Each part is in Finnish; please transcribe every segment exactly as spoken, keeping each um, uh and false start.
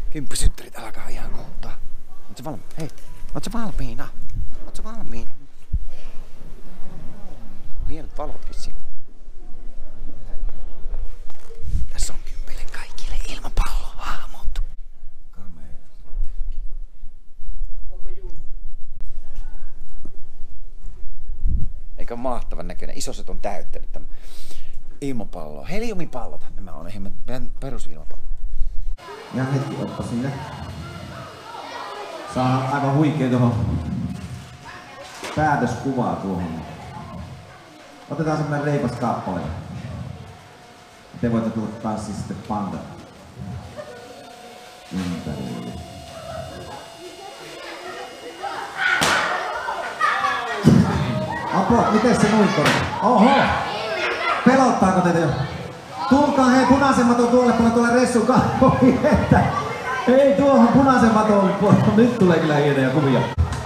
Kymppisynttärit alkaa ihan kohta. Ootko valmiina? Hei, ootko valmiina? Ootko valmiina? Hienot valotkin siinä. Tässä on kympille kaikille ilmapallo hahmot. Eikö mahtavan näköinen? Isoset on täyttänyt tämän ilmapallo. Heliumipallot nämä on ihan perusilmapallo. Ja hetki oppa sinne. Saa aivan huikea tuohon päätöskuvaa tuohon. Otetaan semmonen reipas kappale. Te voitte tulla tanssia sitten panda ympärille. Apua, miten se noin on? Oho! Pelottaako teitä jo? Tulkaa hei punaisen maton tuolle puolelle tuolle Ressun kahvoihin, että ei tuohon punaisen maton puolelle. Nyt tulee kyllä hienoja kuvia.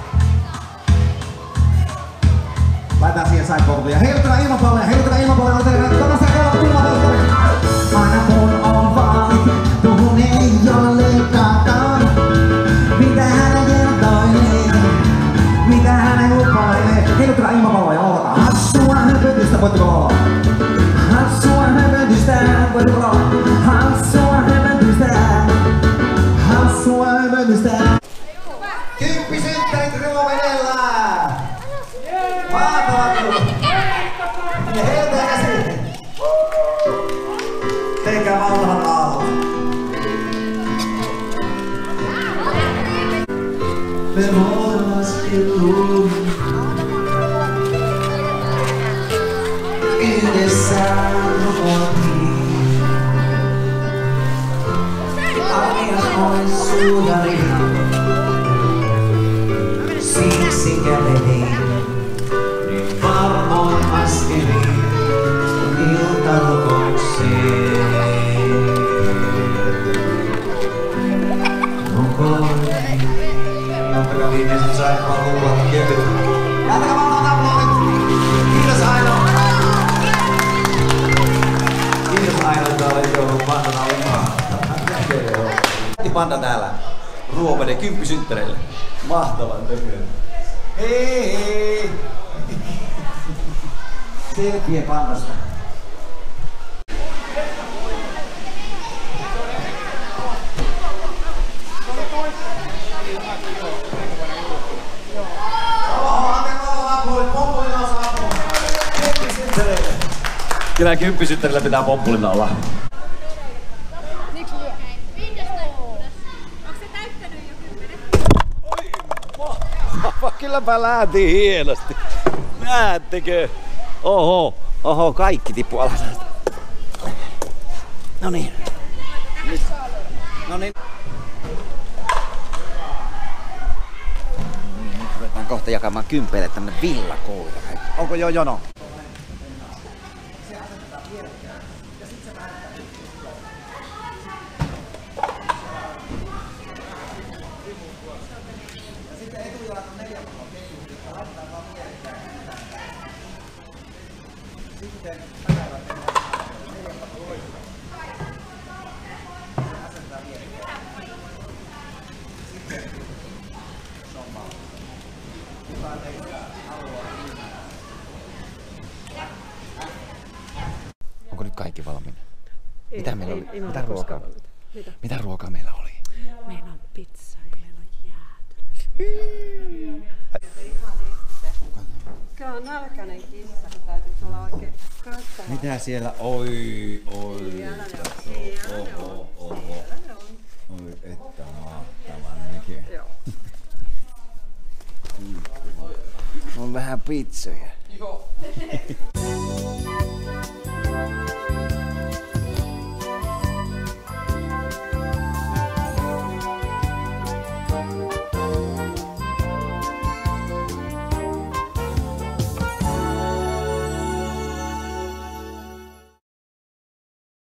Laitetaan siihen sideboardia. Heilutetaan ilmapalloja, heilutetaan ilmapalloja. Otetaan sitä kolme kulmapalloja. Aina kun on vaalit, tuhun ei ole kataan. Mitä hänen kertoilee, mitä hänen lupailee. Heilutetaan ilmapalloja, lauletaan. Hassua höpötystä, voitteko laulaa? Hassua höpötystä, voitteko laulaa? Hassua höpötystä, hassua höpötystä. Kymppisynttärit Ruovedellä! Mahtavaa kyllä! Ja heiltä käsi! Teikää valtavat aallot! Me molemmat kettuun yhdessä rukotiin. Alias olen suutari, siksi kävelin. Varmoin askelin iltarukoukseen. Rukoilin. Ottakaa viimeiset saipaan luulat kevyt. Jatkakaa valtavat aplodit. Kiitos Aino. Kiitos Aino, että olet joulun pandana oli mahtava. Panda täällä Ruoveden kymppisynttäreille. Mahtavan tököön. Hei hei! Selkiä pandasta. Kyllä kymppisynttärillä pitää pompulina olla. Kylläpä lähti hienosti. Näettekö? Oho, oho, kaikki tippu alas. Noniin. Noniin. Nyt ruvetaan kohta jakamaan kympeille tämmönen villakoira. Onko jo jono? Sitten asentaa vierekkäin. Sitten sommaa. Kukaan teistä haluaa hinnaa. Onko nyt kaikki valmiina? Ei, Mitä meillä ei, oli? ei Mitä ruokaa? Mitä? Mitä ruokaa meillä oli? Meillä on pizza ja meillä on jäätelö. Kyllä on nälkäinen kissa, kun täytyy tulla oikein kattava. Mitä siellä? Oi, oi. Siellä ne on. Siellä ne on. Oho, Siellä ne on. oi, että mahtavan näkee. Joo. On vähän pizzoja. Joo.